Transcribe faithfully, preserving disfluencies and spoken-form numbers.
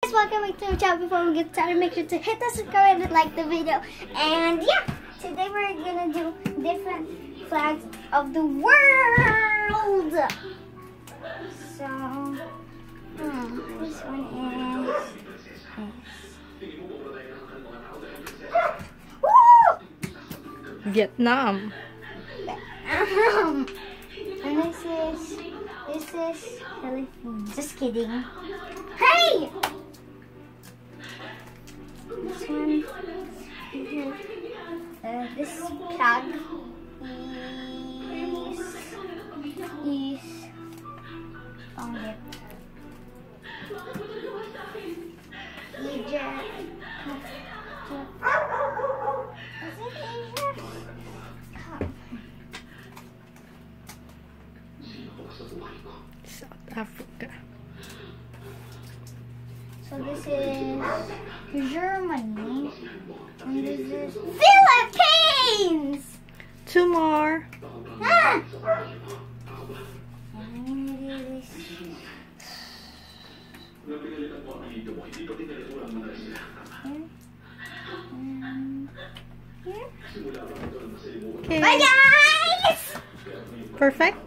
guys, welcome back to my channel. Before we get started, make sure to hit the subscribe and like the video. And yeah, today we're gonna do different flags of the world. So, hmm, this one is this. Vietnam. And this is this is Philippines. Just kidding. Hey! This one, uh, this flag is is found it. Egypt. Is it Egypt? South Africa. So this is Germany, and this is Philippines! Two more. Ah! And this Okay. Bye guys! Perfect.